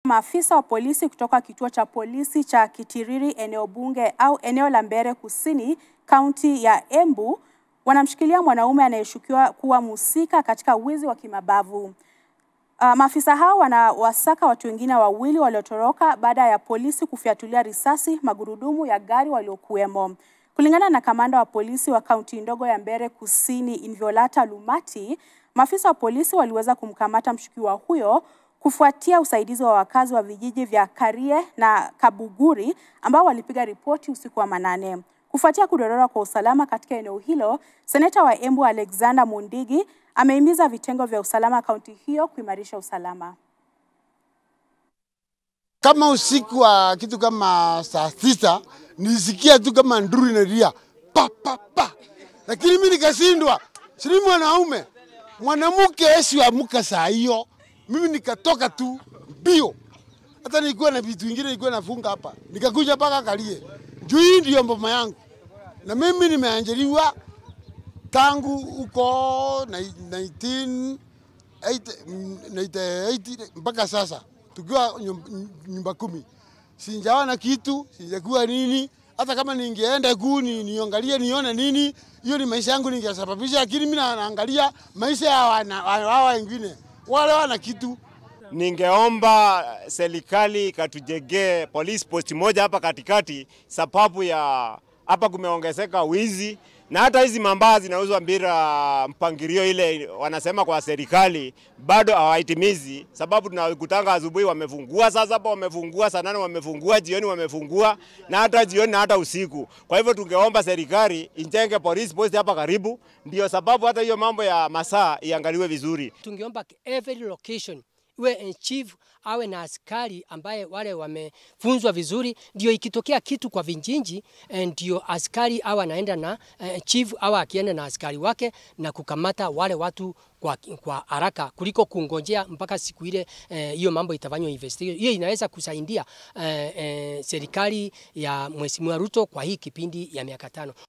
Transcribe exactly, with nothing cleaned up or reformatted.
Maafisa wa polisi kutoka kituo cha polisi cha Kiritiri eneo bunge au eneo la Mbeere Kusini, kaunti ya Embu, wanamshikilia mwanaume anayeshukiwa kuwa mhusika katika wizi wa kimabavu. Uh, maafisa hao wanawasaka watu wengine wawili waliotoroka baada ya polisi kufyatulia risasi magurudumu ya gari waliokuwemo. Kulingana na kamanda wa polisi wa kaunti ndogo ya Mbeere Kusini, Inviolata Lumati, maafisa wa polisi waliweza kumkamata mshukiwa huyo kufuatia usaidizi wa wakazi wa vijiji vya Karie na Kabuguri ambao walipiga ripoti usiku wa manane. Kufuatia kudorora kwa usalama katika eneo hilo, seneta wa Embu Alexander Mundigi amehimiza vitengo vya usalama kaunti hiyo kuimarisha usalama. Kama usiku wa kitu kama saa sita, nisikia tu kama nduru inalia pa pa pa. Lakini mimi nikashindwa. Siri mwanaume, mwanamke Yesu amuka saa hiyo. Mimi nikatoka tu bio. Hata nilikuwa na vitu vingine nilikuwa nafunga hapa. Nikakuja paka Karie. Juu hii ndio mboma yangu. Na mimi nimeanjeliwa tangu uko nineteen eighty mpaka sasa. Tukiwa nyumba kumi. Sijawa na kitu, sijakuwa nini. Hata kama ningeenda kuni niangalie nione nini, hiyo ni maisha yangu ningesababisha, lakini mimi naangalia maisha ya wao wengine. Wale wana kitu. Ningeomba serikali katujengee police post moja hapa katikati, sababu ya hapa kumeongezeka wizi na hata hizi mambazi zinauzwa bila mpangilio ile wanasema kwa serikali bado hawaitimizi, sababu tunakutanga asubuhi wamefungua, sasa hapa wamefungua, saa nane wamefungua, jioni wamefungua, na hata jioni na hata usiku. Kwa hivyo tungeomba serikali ijenge police post hapa karibu, ndio sababu hata hiyo mambo ya masaa iangaliwe vizuri. Tungeomba every location iwe chief awe na askari ambaye wale wamefunzwa vizuri, ndio ikitokea kitu kwa vijiji ndio askari awe anaenda na uh, chief awe akienda na askari wake na kukamata wale watu kwa kwa haraka kuliko kungojea mpaka siku ile hiyo uh, mambo itafanywa investigation. Hiyo inaweza kusaidia uh, uh, serikali ya Mheshimiwa Ruto kwa hii kipindi ya miaka tano.